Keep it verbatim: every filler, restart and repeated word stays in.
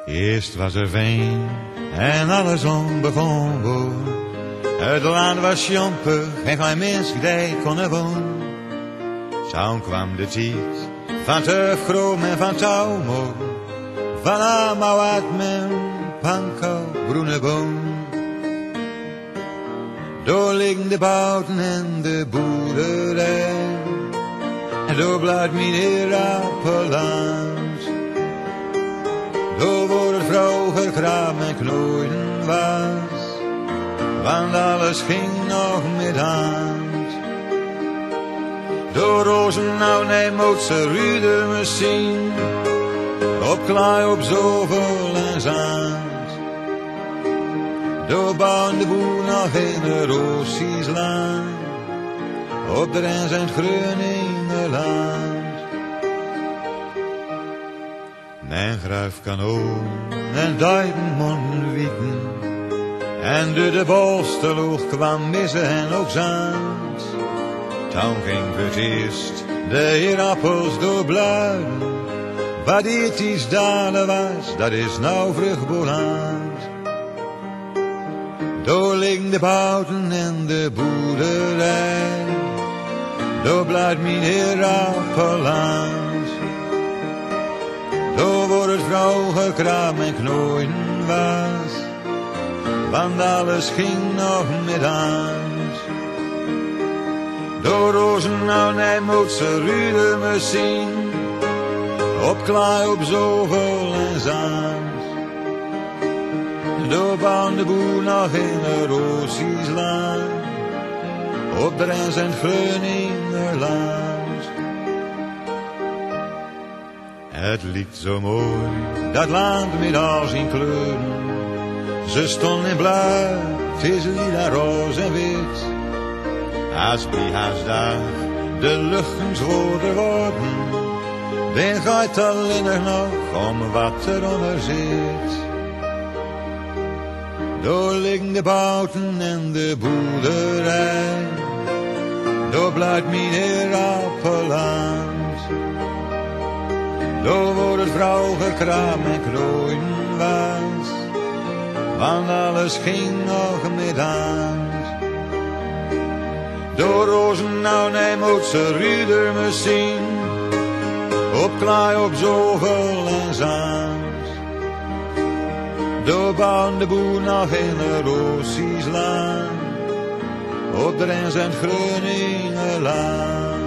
Eerst was er veen en alle zon begon boor. Het land was jompig en geen mens die kon er wonen. Zo kwam de tijd van Tuf Groom en van Touwmoor. Van allemaal wat men panko groene boom. Door liggen de bouten en de boerderij. En door blijft meneer Appeland. Door wordt het vroeger kraam en knoeien was. Want alles ging nog met hand. Door rozen nou nee moet ze rude misschien. Op klei, op zoveel en zand. Door bouwen de boer nog in de Roosies land. Op de Rens en het Groningenland. Mijn gruif kan oom en duiten monden wieken. En door de bolsteloeg kwam missen en ook zand. Toen ging voor het eerst de heer appels door bluiden. Wat dit iets dalen was, dat is nou vruchtboland. Door liggen de bouten en de boerderij. Door blijft meneer Appeland. Door wordt het vroeger kraam en knooien was. Want alles ging nog met hand. Door rozen nou nee moet ze rude misschien. Op klei, op zoveel en zand. Door bouwen de boer nog in de Roosies land. Op de Rens en het Groningenland. Het liet zo mooi, dat land met al zijn kleuren. Ze stonden in blauw, vissen die daar roze en wit. Als bij haasdag de luchten zwoerder worden. Dan gaat alleen nog om wat eronder zit. Door liggen de bouten en de boerderij. Door blijft meneer Appeland. Door wordt het vroeger kraam en knooien was. Want alles ging nog met hand. Door rozen nou nee moet ze ruder misschien. Op klei, op zoveel en zand. Door bouwen de boer nog in de Roosies land. Op de Rens en het Groningenland.